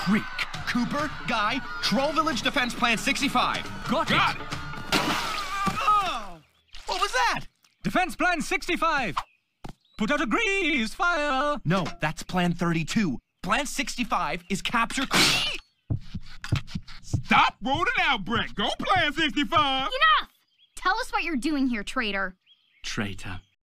Creek. Cooper, Guy, Troll Village Defense Plan 65. Got it. Oh! What was that? Defense Plan 65. Put out a grease fire. No, that's Plan 32. Plan 65 is capture... Stop rolling out, Brett. Go Plan 65. Enough! Tell us what you're doing here, traitor. Traitor.